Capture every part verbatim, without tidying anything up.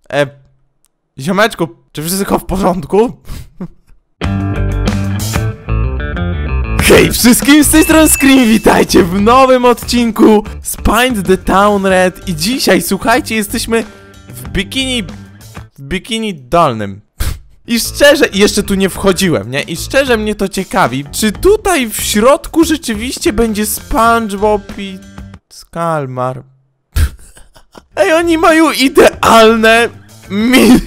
E, ziomeczku, czy wszystko w porządku? Hej wszystkim, z tej strony Scream, witajcie w nowym odcinku z Paint the Town Red. I dzisiaj, słuchajcie, jesteśmy w bikini, w bikini dolnym. I szczerze, i jeszcze tu nie wchodziłem, nie? I szczerze mnie to ciekawi, czy tutaj w środku rzeczywiście będzie SpongeBob i Skalmar. Ej, oni mają idealne miny.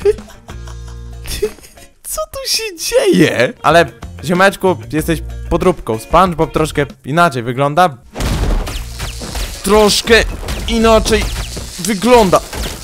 Co tu się dzieje? Ale, ziomeczku, jesteś podróbką. SpongeBob troszkę inaczej wygląda. Troszkę inaczej wygląda.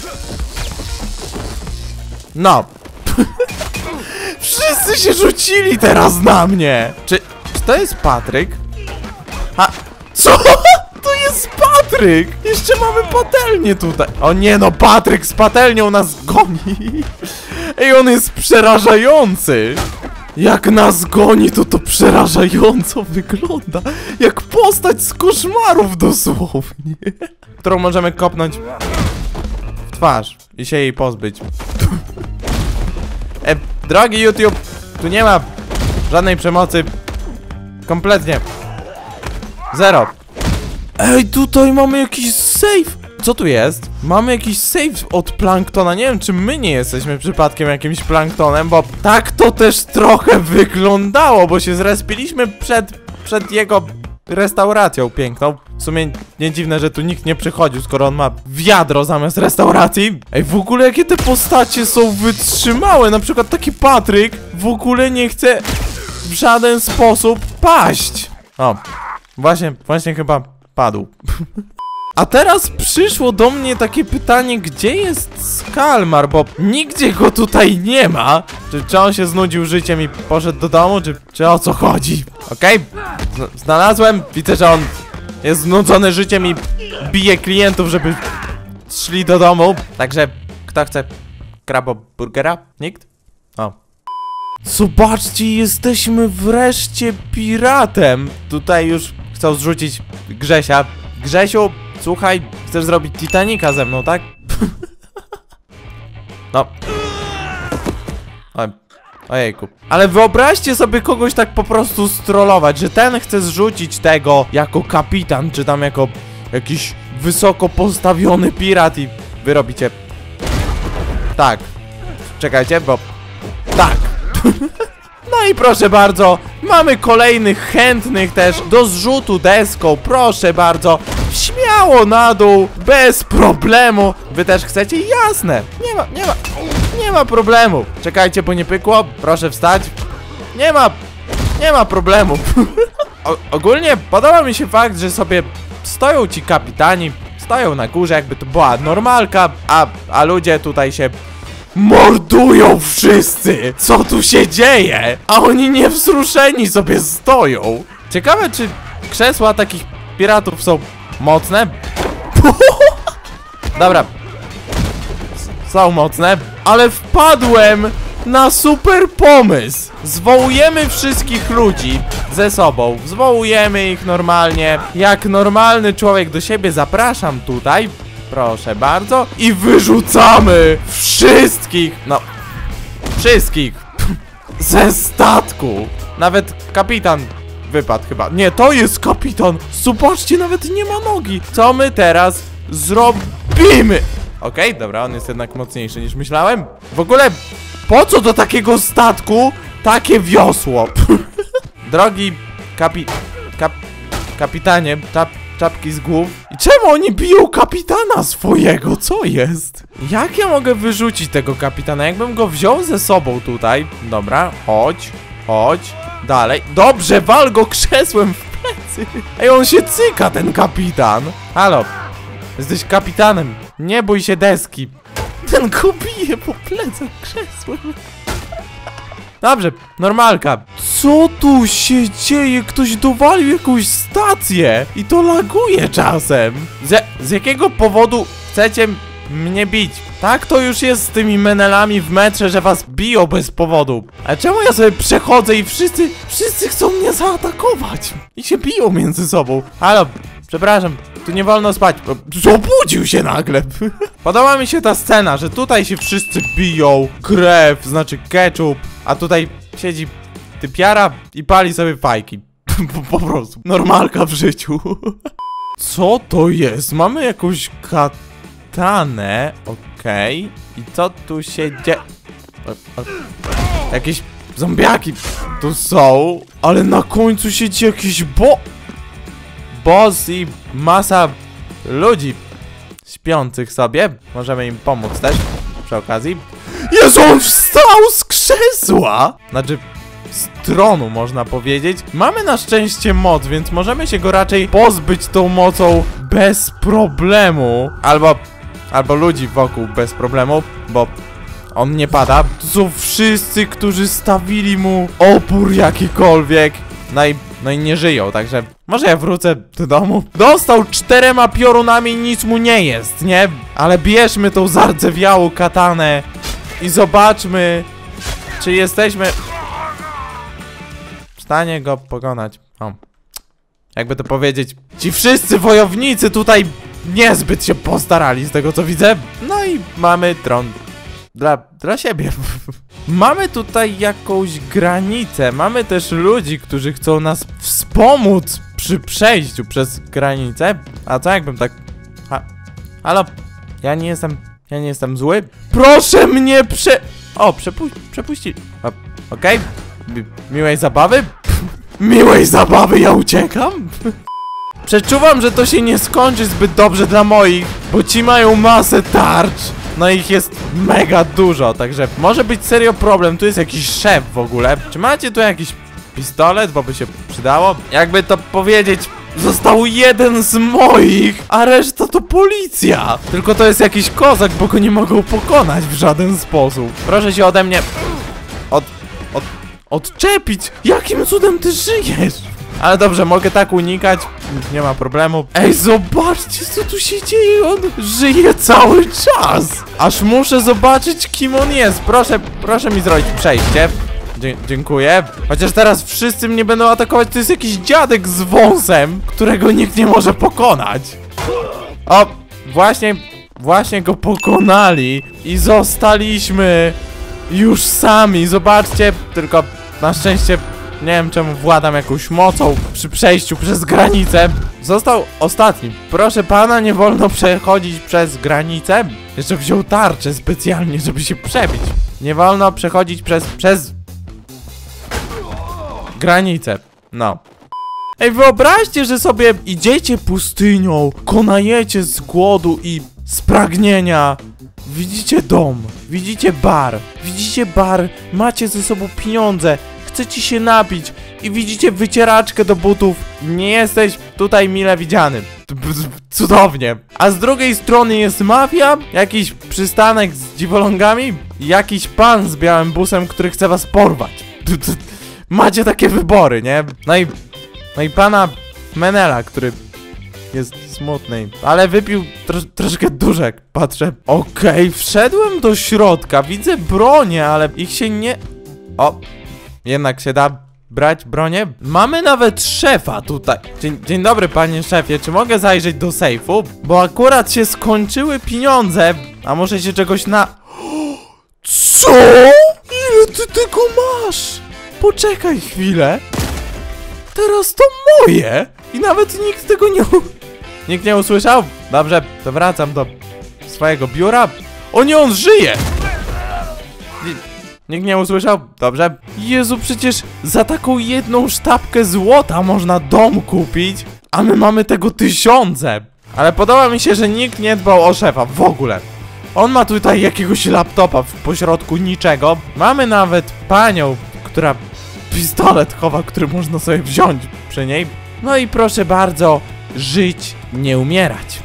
No. Wszyscy się rzucili teraz na mnie. Czy, czy to jest Patryk? A, co? To jest Patryk! Jeszcze mamy patelnię tutaj. O nie no, Patryk z patelnią nas goni. Ej, on jest przerażający. Jak nas goni, to to przerażająco wygląda. Jak postać z koszmarów dosłownie. Którą możemy kopnąć w twarz i się jej pozbyć. E, drogi YouTube, tu nie ma żadnej przemocy. Kompletnie. Zero. Ej, tutaj mamy jakiś save. Co tu jest? Mamy jakiś save od planktona. Nie wiem, czy my nie jesteśmy przypadkiem jakimś planktonem, bo tak to też trochę wyglądało, bo się zrespiliśmy przed, przed jego restauracją piękną. W sumie nie dziwne, że tu nikt nie przychodził, skoro on ma wiadro zamiast restauracji. Ej, w ogóle jakie te postacie są wytrzymałe. Na przykład taki Patryk w ogóle nie chce w żaden sposób paść. O, właśnie, właśnie chyba padł. A teraz przyszło do mnie takie pytanie, gdzie jest Skalmar, bo nigdzie go tutaj nie ma. Czy, czy on się znudził życiem i poszedł do domu, czy, czy o co chodzi? Okej, okay. Znalazłem, widzę, że on jest znudzony życiem i bije klientów, żeby szli do domu. Także, kto chce kraboburgera? Nikt? O. Zobaczcie, jesteśmy wreszcie piratem. Tutaj już chcą zrzucić Grzesia. Grzesiu, słuchaj, chcesz zrobić Titanica ze mną, tak? No. Oj, ojejku. Ale wyobraźcie sobie kogoś tak po prostu strollować, że ten chce zrzucić tego jako kapitan, czy tam jako jakiś wysoko postawiony pirat i wy robicie tak. Czekajcie, bo tak. No i proszę bardzo, mamy kolejnych chętnych też do zrzutu deską, proszę bardzo. Śmiało na dół, bez problemu. Wy też chcecie? Jasne. Nie ma, nie ma, nie ma problemu. Czekajcie, bo nie pykło, proszę wstać. Nie ma, nie ma problemu. O, ogólnie podoba mi się fakt, że sobie stoją ci kapitani, stoją na górze, jakby to była normalka, a, a ludzie tutaj się mordują wszyscy! Co tu się dzieje? A oni niewzruszeni sobie stoją. Ciekawe, czy krzesła takich piratów są mocne? Dobra. Są mocne. Ale wpadłem na super pomysł. Zwołujemy wszystkich ludzi ze sobą. Zwołujemy ich normalnie. Jak normalny człowiek do siebie zapraszam tutaj. Proszę bardzo. I wyrzucamy wszystkich, no, wszystkich ze statku. Nawet kapitan wypadł chyba. Nie, to jest kapitan. Zobaczcie, nawet nie ma nogi. Co my teraz zrobimy? Okej, okay, dobra, on jest jednak mocniejszy niż myślałem. W ogóle, po co do takiego statku takie wiosło? Drogi kapi... Kap... Kapitanie, czap... czapki z głów. I czemu oni biją kapitana swojego? Co jest? Jak ja mogę wyrzucić tego kapitana? Jakbym go wziął ze sobą tutaj. Dobra, chodź, chodź. Dalej. Dobrze, wal go krzesłem w plecy. Ej, on się cyka, ten kapitan. Halo, jesteś kapitanem. Nie bój się deski. Ten go bije po plecach krzesłem. Dobrze, normalka. Co tu się dzieje? Ktoś dowalił jakąś stację i to laguje czasem. Z, z jakiego powodu chcecie mnie bić? Tak to już jest z tymi menelami w metrze, że was biją bez powodu. A czemu ja sobie przechodzę i wszyscy, wszyscy chcą mnie zaatakować? I się biją między sobą. Halo, przepraszam, Tu nie wolno spać. Obudził się nagle. Podoba mi się ta scena, że tutaj się wszyscy biją. Krew, znaczy ketchup. A tutaj siedzi typiara i pali sobie fajki. Po, po prostu. Normalka w życiu. Co to jest? Mamy jakąś katanę. Okej. Okay. I co tu się dzieje? Jakieś zombiaki tu są. Ale na końcu siedzi jakiś bo... boss i masa ludzi śpiących sobie. Możemy im pomóc też przy okazji. Jezu, on wstał z krzesła! Znaczy z tronu, można powiedzieć. Mamy na szczęście moc, więc możemy się go raczej pozbyć tą mocą bez problemu. Albo, albo ludzi wokół bez problemu, bo on nie pada. To są wszyscy, którzy stawili mu opór jakikolwiek. No i, no i nie żyją, także może ja wrócę do domu. Dostał czterema piorunami, nic mu nie jest, nie? Ale bierzmy tą zardzewiałą katanę i zobaczmy, czy jesteśmy w stanie go pokonać. O. Jakby to powiedzieć, ci wszyscy wojownicy tutaj niezbyt się postarali, z tego co widzę. No i mamy tron dla, dla siebie. Mamy tutaj jakąś granicę. Mamy też ludzi, którzy chcą nas wspomóc przy przejściu przez granicę. A co jakbym tak... Ha... Halo? Ja nie jestem... Ja nie jestem zły. Proszę mnie prze... O, przepu... przepuścili. Okej. Okay. Miłej zabawy? Miłej zabawy, ja uciekam? Przeczuwam, że to się nie skończy zbyt dobrze dla moich, bo ci mają masę tarcz. No ich jest mega dużo, także może być serio problem. Tu jest jakiś szef w ogóle. Czy macie tu jakiś pistolet, bo by się przydało? Jakby to powiedzieć, został jeden z moich, a reszta to policja. Tylko to jest jakiś kozak, bo go nie mogą pokonać w żaden sposób. Proszę się ode mnie od, od, odczepić. Jakim cudem ty żyjesz? Ale dobrze, mogę tak unikać, nie ma problemu. Ej, zobaczcie, co tu się dzieje, on żyje cały czas. Aż muszę zobaczyć, kim on jest. Proszę, proszę mi zrobić przejście. Dzie dziękuję. Chociaż teraz wszyscy mnie będą atakować, to jest jakiś dziadek z wąsem, którego nikt nie może pokonać. O, właśnie, właśnie go pokonali i zostaliśmy już sami. Zobaczcie, tylko na szczęście... Nie wiem czemu władam jakąś mocą przy przejściu przez granicę. Został ostatni. Proszę pana, nie wolno przechodzić przez granicę. Jeszcze wziął tarczę specjalnie, żeby się przebić. Nie wolno przechodzić przez... przez... granicę. No. Ej, wyobraźcie, że sobie idziecie pustynią, konajecie z głodu i z pragnienia. Widzicie dom, widzicie bar, widzicie bar, macie ze sobą pieniądze. Chcecie się napić i widzicie wycieraczkę do butów. Nie jesteś tutaj mile widziany. Cudownie. A z drugiej strony jest mafia, jakiś przystanek z dziwolągami, jakiś pan z białym busem, który chce was porwać. Macie takie wybory, nie? No i, no i pana Menela, który jest smutny, ale wypił tro troszkę duszek, patrzę. Okej, okay, wszedłem do środka, widzę bronię, ale ich się nie... O... Jednak się da brać bronię. Mamy nawet szefa tutaj. Dzień, dzień dobry, panie szefie. Czy mogę zajrzeć do sejfu? Bo akurat się skończyły pieniądze. A może się czegoś na... Co? Ile ty tego masz? Poczekaj chwilę. Teraz to moje. I nawet nikt tego nie... Nikt nie usłyszał? Dobrze, to wracam do swojego biura. O nie, on żyje! Nikt nie usłyszał? Dobrze. Jezu, przecież za taką jedną sztabkę złota można dom kupić, a my mamy tego tysiące. Ale podoba mi się, że nikt nie dbał o szefa w ogóle. On ma tutaj jakiegoś laptopa w pośrodku niczego. Mamy nawet panią, która pistolet chowa, który można sobie wziąć przy niej. No i proszę bardzo, żyć, nie umierać.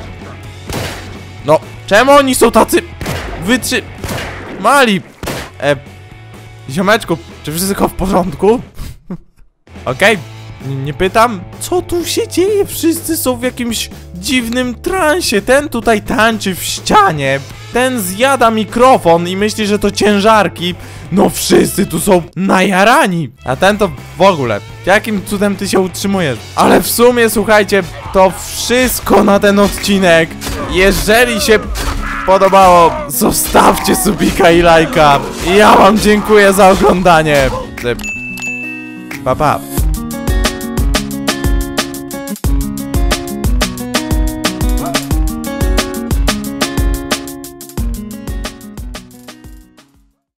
No, czemu oni są tacy wytrzymali? E, ziomeczku, czy wszystko w porządku? Okej, okay. Nie pytam, co tu się dzieje? Wszyscy są w jakimś dziwnym transie. Ten tutaj tańczy w ścianie. Ten zjada mikrofon i myśli, że to ciężarki. No wszyscy tu są najarani. A ten to w ogóle. Jakim cudem ty się utrzymujesz? Ale w sumie, słuchajcie, to wszystko na ten odcinek. Jeżeli się podobało, zostawcie subika i lajka. Ja wam dziękuję za oglądanie. Pa, pa.